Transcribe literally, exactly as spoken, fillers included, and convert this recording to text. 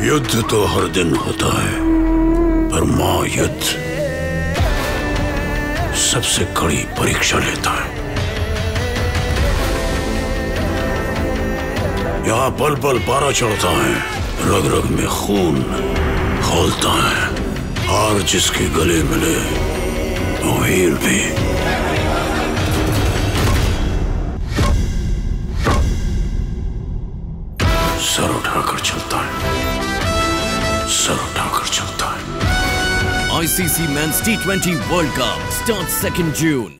युद्ध तो हर दिन होता है, पर महायुद्ध सबसे कड़ी परीक्षा लेता है। यहाँ पल पल पारा चढ़ता है, रग रग में खून खौलता है। हार जिसके गले मिले वो हीर भी। सर उठाकर चलता है, सर उठाकर चलता है। I C C Men's T twenty World Cup starts second June.